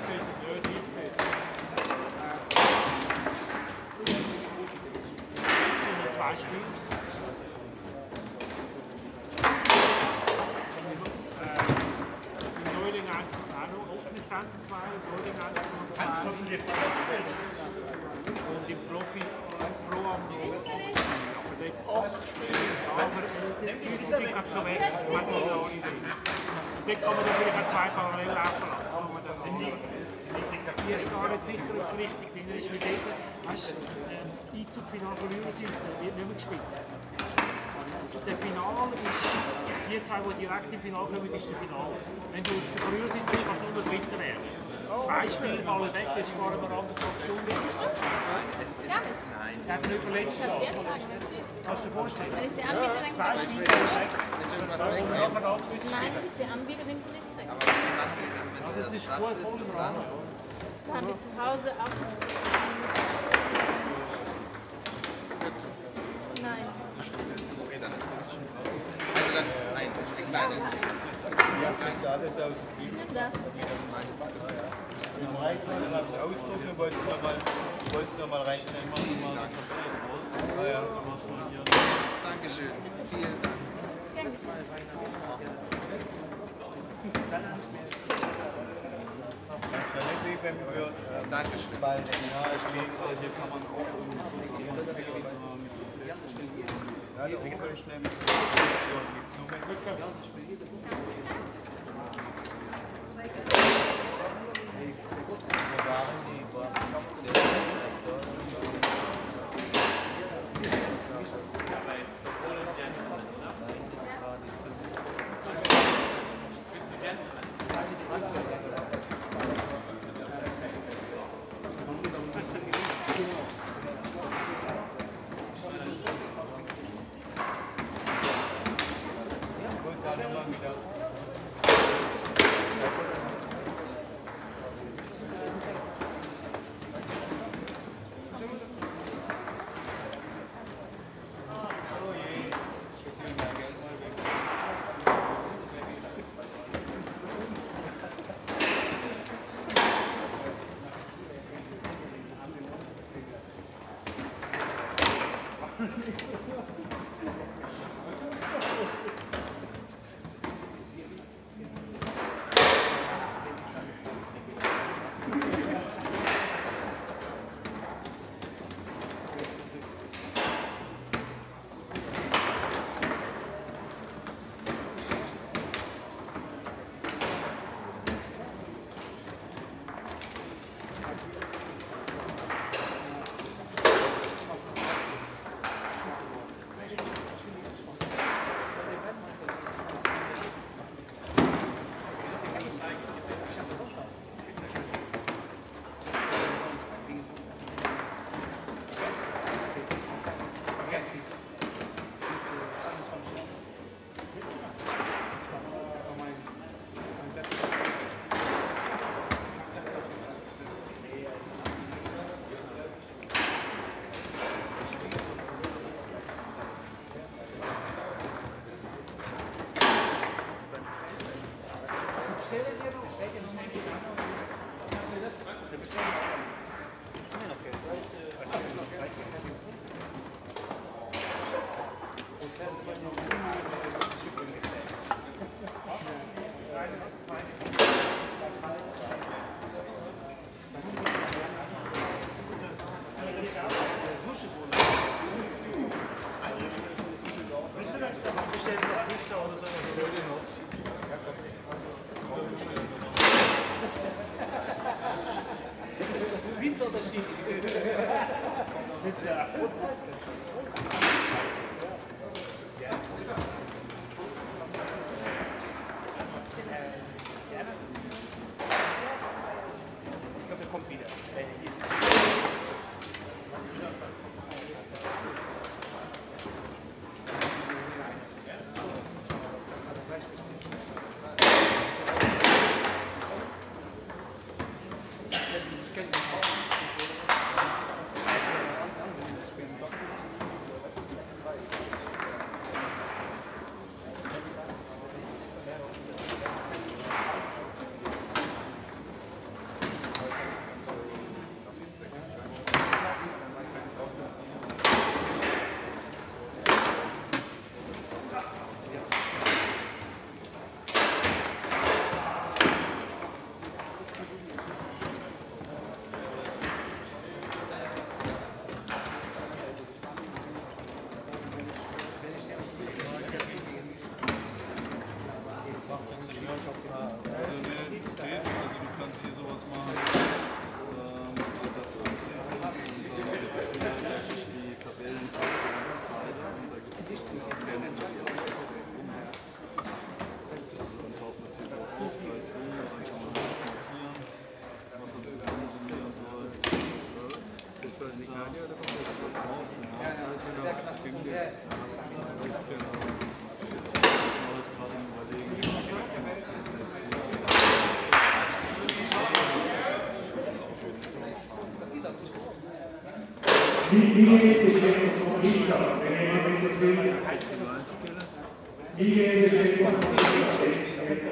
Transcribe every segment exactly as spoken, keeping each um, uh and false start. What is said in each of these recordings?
Zwei Spiele. Im Neuling eins auch noch offene eins zu zwei, im Neuling eins zu zwei. Und im Profi Pro am Rot. Aber die sind glaube schon weg, ich weiß nicht, wie alle sind. Dort kann man natürlich auch zwei parallel laufen lassen. Ich bin jetzt gar nicht sicher, ob es richtig drin ist, weil dort, weißt du, Einzugfinale von unserer Seite wird nicht mehr gespielt. Der Finale ist, die zwei, die direkt im Finale kommen, ist der Finale. Wenn du auf der Frühseite bist, kannst du nur noch Dritter werden. Zwei Spiele fallen weg, jetzt sparen wir anderthalb Stunden. Ja, nein. Das ist nicht verletzt. Kannst du dir vorstellen? Wenn ich sie anbiete, dann zwei Spiele weg. Nein, wenn ich sie anbiete, nimmst du nichts weg. Also es ist gut voll im Rahmen. Da habe ich zu Hause auch. Nein. Also dann, nein, ein kleines. Alles aus dem Team. Das. Die Breitteile habe ich ausdrucken, wollte es nochmal noch mal rechnen. Ich mache mal eine Tabelle raus. Ah ja, dann machst du mal hier. Dankeschön. Vielen Dank. Gerne. Dankeschön. Weil ja, ich lege hier kann man auch mit so ja, der Onkel ist nämlich so mit Liegegeschenk von Lisa, wenn jemand das will. Liegegeschenk von Lisa.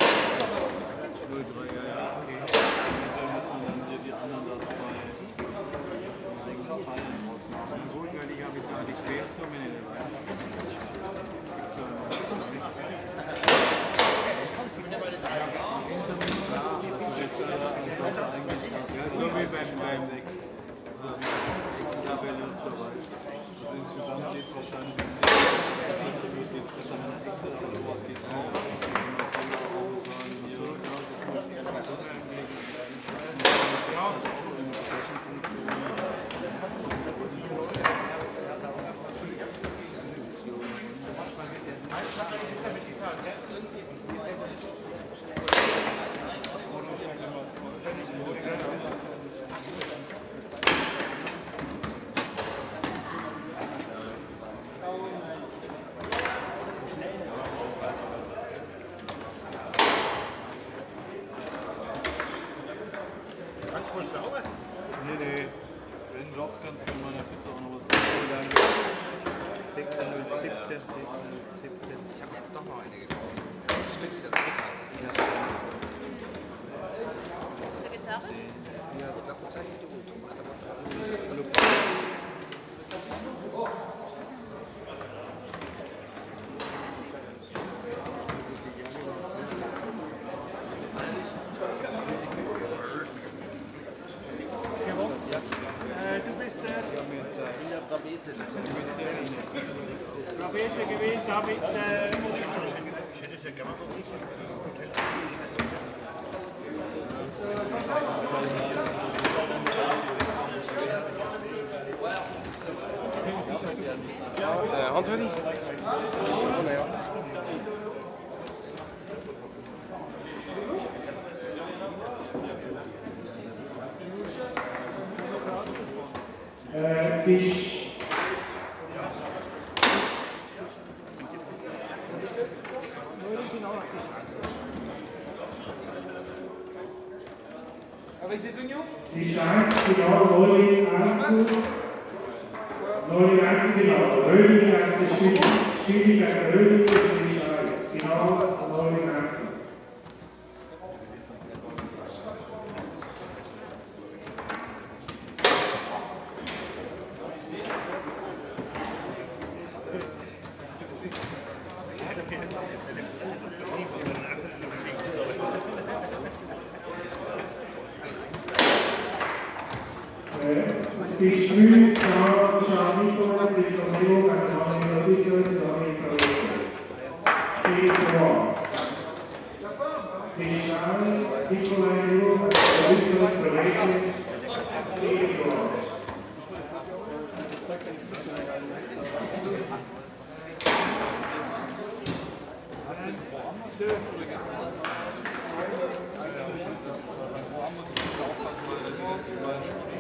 Also insgesamt geht es wahrscheinlich um geht es besser mit der Excel, aber sowas geht auch. Nee, nee. Wenn doch, kannst du mit meiner Pizza auch noch was holen. Ich habe jetzt doch noch eine gekauft. Das Stück wieder zurück. Vegetarisch? Ja, ich glaube, das gleiche wie die Tomate. Du bist der Diabetes. Rabete gewinnt damit. Äh, Ich hätte es ja gerne Äh, Hans-Rudi? Oh, naja. äh, Fisch. Fisch eins, genau, Rolling eins. Rolling eins, genau. Rolling eins, das Stück. Stück als Rolling ist Fisch eins. Genau, Rolling eins. Die Schwül, Schau, Schau, Nico, die Sondierung als Maschine, die soll es noch nicht verlegen. Steht vor. Die Schau, Nikolai, Nico, als die soll es verlegen. Steht vor. Hast du woanders gehört oder geht's um das? Woanders musst du aufpassen, weil die letzten beiden Spiele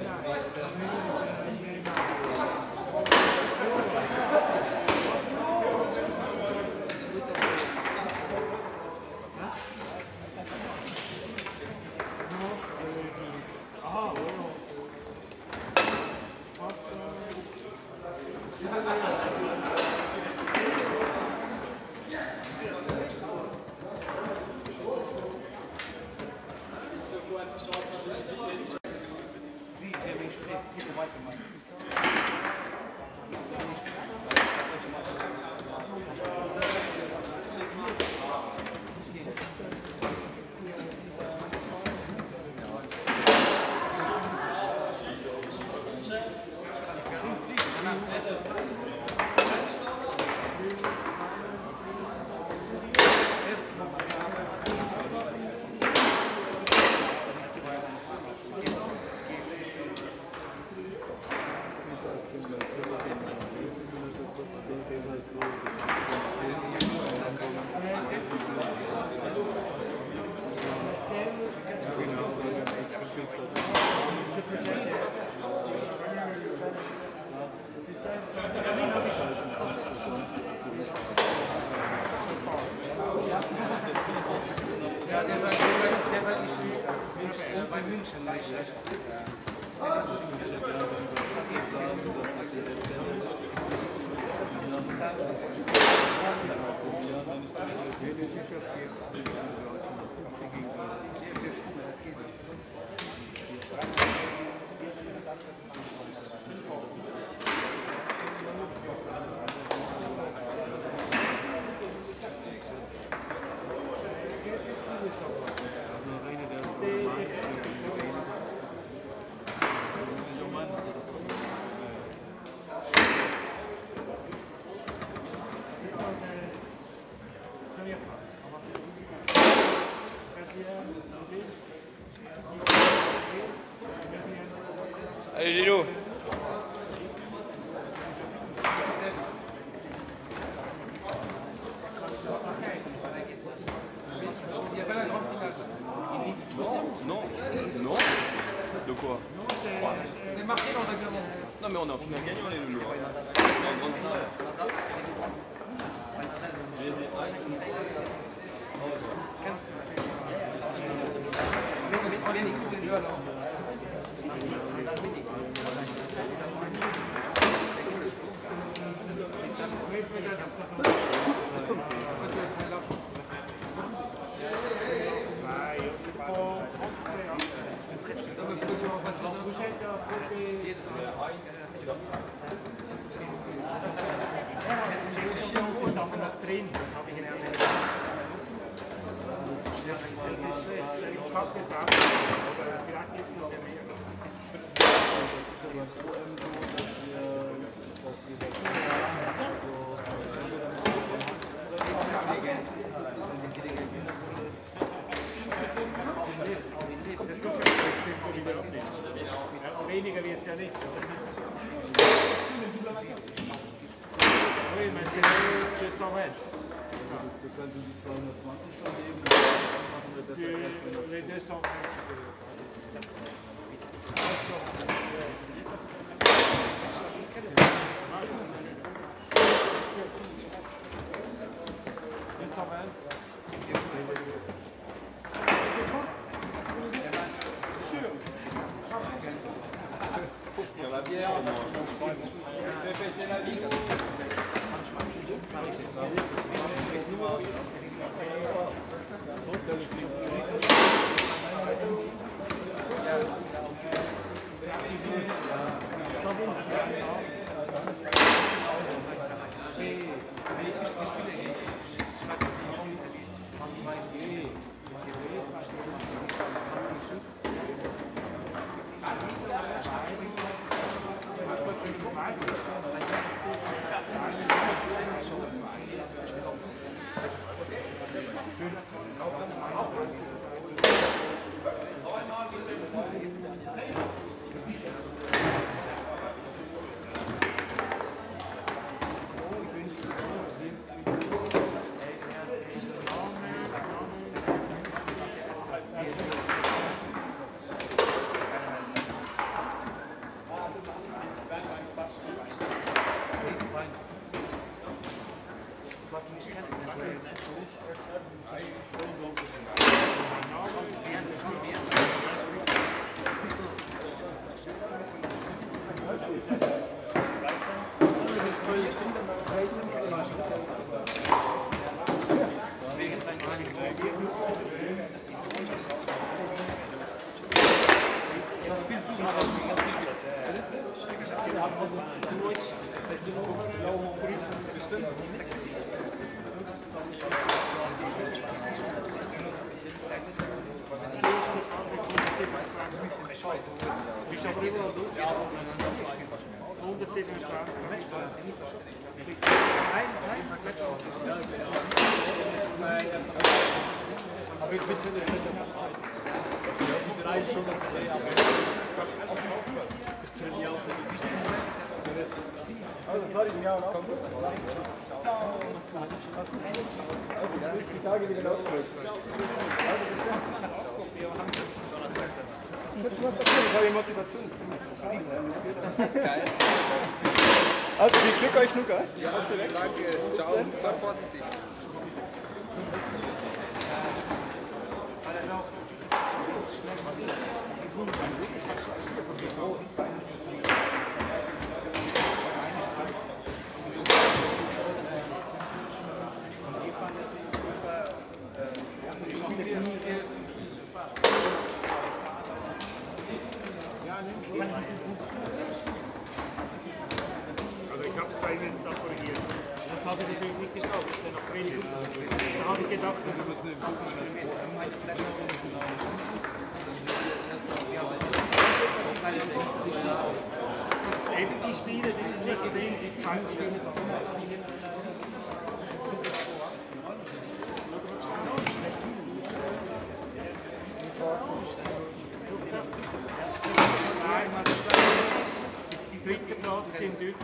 Ja, der war, der war nicht bei München nicht schlecht. Allez Gino. Non, non. De quoi? C'est marqué dans le règlement. Non mais on est en finale gagnant les loulous. On est en grande finale. On les écoute les deux alors. Drin, das habe ich in einer ich passe es ab, aber vielleicht jetzt noch mehr. Das ist aber so, dass wir, dass wir das weniger wird es ja nicht. Oui, mais c'est deux cent vingt. Wir können so die zweihundertzwanzig schon geben, dann machen wir das erst, wenn das Les deux cent vingt. deux cent vingt. Sûr. Pour la bière, je vais fêter la vie. Bist du aber überall draußen? hundertsiebenundzwanzig. Nein, nein, aber ich bitte das die drei Stunden aber ich trainiere auch nicht. Also, sorry, ja, komm. Ciao. Also, bis die Tage wieder laufen. Ich habe Motivation. Geil. Also, viel Glück euch, Luca. Ja, danke. Ciao. Sei vorsichtig. habe ich natürlich nicht geschafft, dass der noch drin ist. Da habe ich gedacht, dass Wir müssen gucken, was O M heißt, die Führung genau ist. Dann sind wir erst auf zweite. eben die Spiele, die sind nicht drin, die zweiten Spiele. Jetzt die dritte Platz sind dort.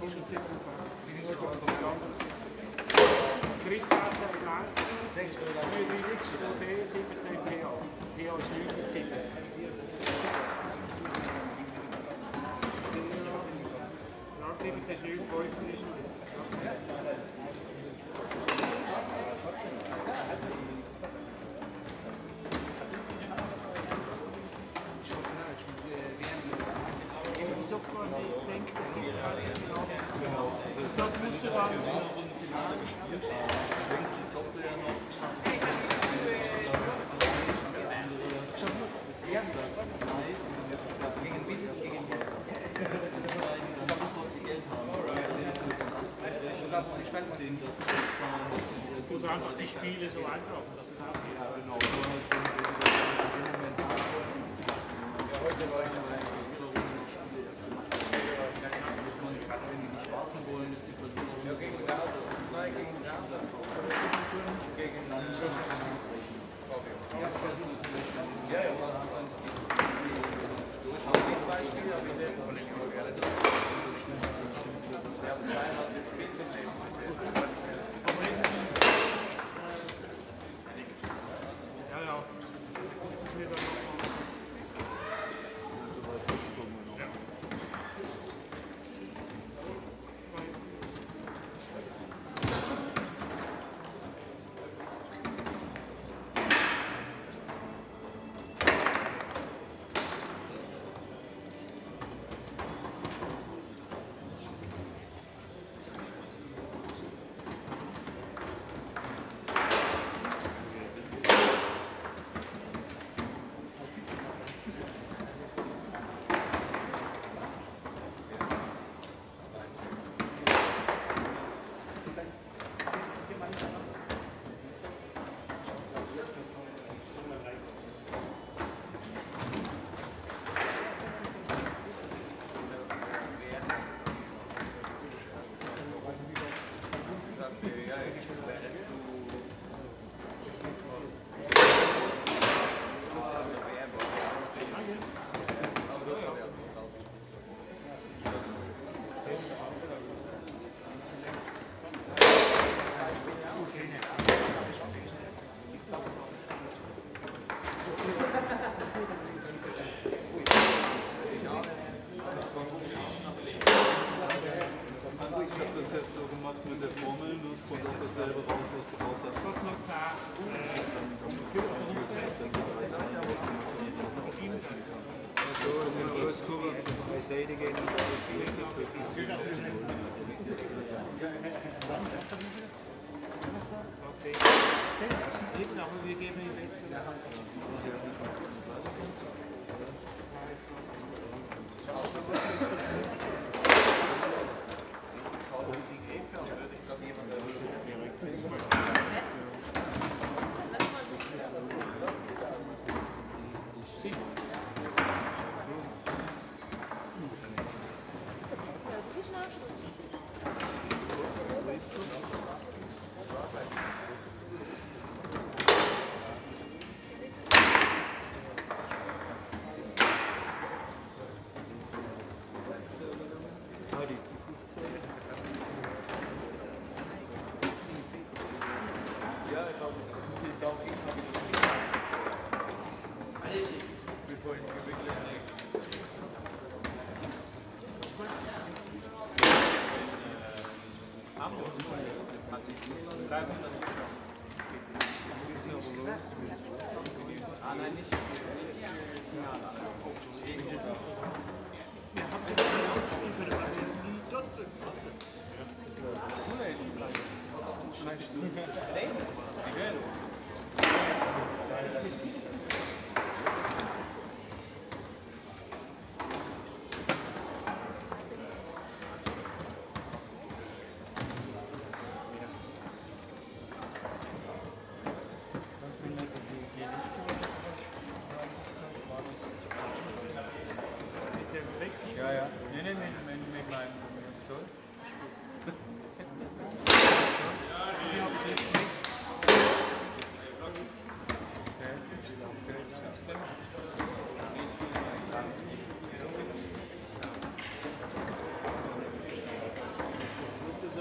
dreizehnter Platz, neununddreißig P, siebter P A. P A ist neunundsiebzig. siebter ist neun, fünfter ist die Software, die denkt, es gibt Genau, also das heißt, wenn ich das Gewinnerrundenfinale gespielt habe, denkt die Software noch, das Ehrenplatz zwei und der Platz gegen Platz zwei. Das heißt, die beiden dann sofort die Geld haben, denen das auszahlen müssen. oder einfach die Spiele so eintragen, dass es auch geht. Genau, so halt, wenn wir in dem Moment ja, heute war ich aber eine Verliererrunde noch Spiele erst gemacht haben. Muss man, wenn die nicht warten wollen, dass die Verliererrunde so ist, dass wir die letzten Spiele einfach können, dann muss man es nachrechnen. Erst wenn es natürlich dann so da sind, die durch haben. Die zwei Spiele habe ich jetzt Ja, ja. Das ist mir dann nochmal. so weit rauskommen. Ja. Zwei. Ich habe das jetzt so gemacht mit der Formel, du kommt auch dasselbe raus, was du raus hast. Das noch zehn. Das Einzige ist, ich habe dann die dreizehn rausgemacht, damit man das ausrechnen kann. So, und dann kurz gucken, bei Seite gehen, und dann ist jetzt höchstens sieben auf die Null. Aber wir geben ihm besser.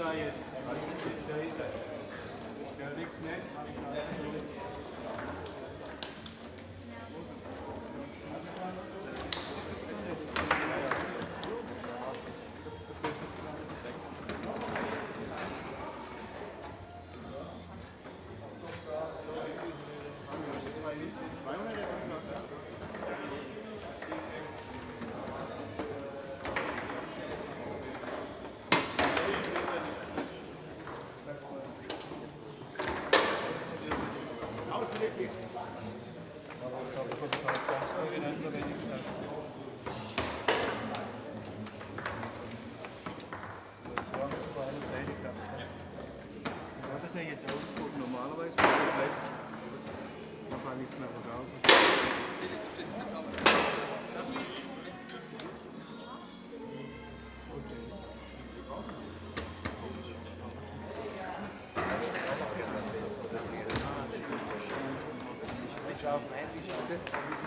da jetzt? Ja, nichts nicht. Das ist jetzt ausgeguckt. Normalerweise da kann nichts mehr verkaufen. Auf dem Handy schauen.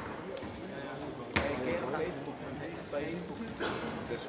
Geh auf Facebook, man sieht es bei Facebook. Das